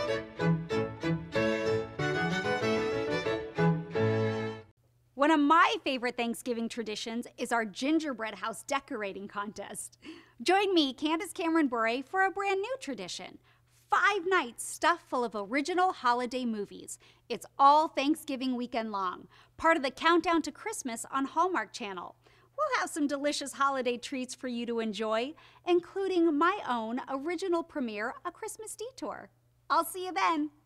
One of my favorite Thanksgiving traditions is our gingerbread house decorating contest. Join me, Candace Cameron Bure, for a brand new tradition. 5 nights stuffed full of original holiday movies. It's all Thanksgiving weekend long, part of the Countdown to Christmas on Hallmark Channel. We'll have some delicious holiday treats for you to enjoy, including my own original premiere, A Christmas Detour. I'll see you then.